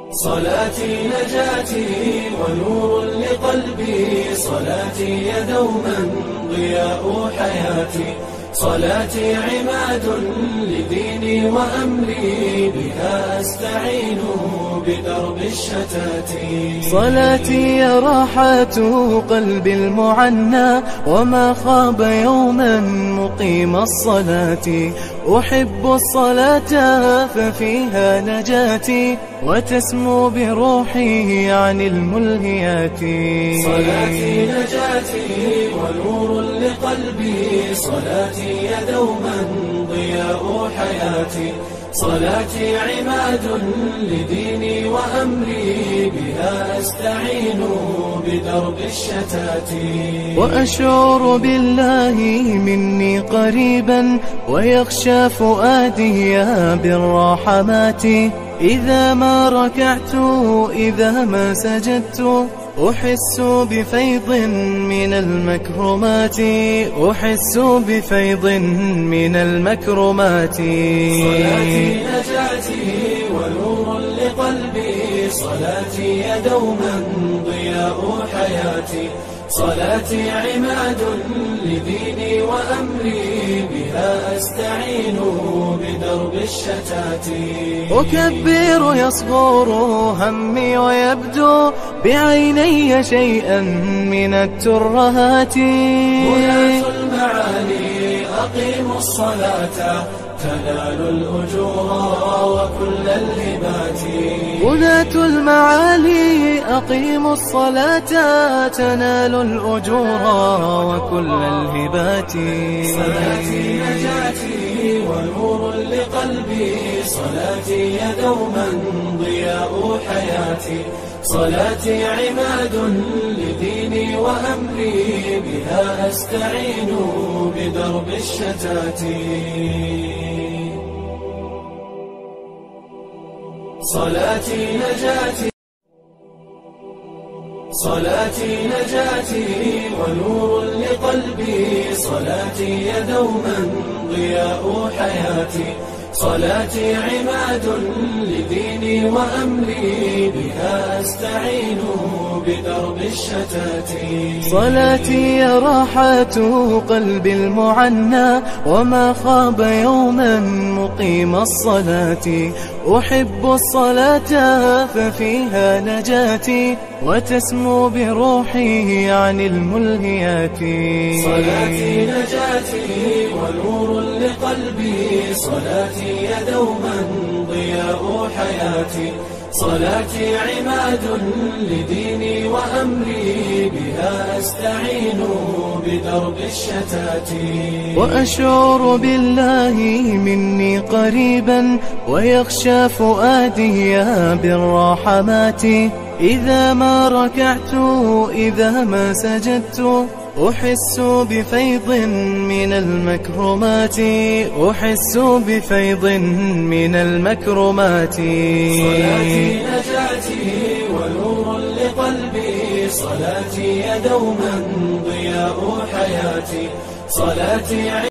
صلاتي نجاتي ونور لقلبي، صلاتي دوما ضياء حياتي، صلاتي عماد لديني وأمري، بها أستعين بدرب الشتات. صلاتي راحة قلبي المعنى، وما خاب يوما مقيم الصلاة. أحب الصلاة ففيها نجاتي، وتسمو بروحي عن الملهيات. صلاتي نجاتي ونور لقلبي، صلاتي دوما ضياء حياتي، صلاتي عماد لديني وأمري، بها أستعين بدرب الشتات. وأشعر بالله مني قريبا، ويخشى فؤادي بالرحمات. إذا ما ركعت إذا ما سجدت، أحس بفيض من المكرمات، أحس بفيض من المكرمات. صلاتي نجاتي ونور لقلبي، صلاتي دوما ضياء حياتي، صلاتي عماد لديني وأمري، بها أستعين بدرب الشتات. أكبر يصغر همي ويبدو بعيني شيئا من الترهات. غلاة المعالي أقيموا الصلاة، تنالوا الأجور وكل الهبات. غلاة المعالي أقيموا الصلاة، تنالوا الأجور وكل الهبات. صلاتي نجاتي ونور لقلبي، صلاتي دوما ضياء حياتي، صلاتي عماد لديني وأمري، بها أستعين بدرب الشتات. صلاتي نجاتي صلاتي نجاتي ونور لقلبي، صلاتي دوما ضياء حياتي، صلاتي عماد لديني وأمري، بها أستعين بدرب الشتات. صلاتي راحة قلبي المعنى، وما خاب يوما مقيم الصلاة. أحب الصلاة ففيها نجاتي، وتسمو بروحي عن الملهيات. صلاتي نجاتي ونور لقلبي، صلاتي دوما ضياء حياتي، صلاتي عماد لديني وأمري، بها أستعين بدرب الشتات. وأشعر بالله مني قريبا، ويخشى فؤادي بالرحمات. إذا ما ركعت إذا ما سجدت، أحس بفيض من المكرمات، أحس بفيض من المكرمات. صلاتي نجاتي ونور لقلبي، صلاتي دوما ضياء حياتي، صلاتي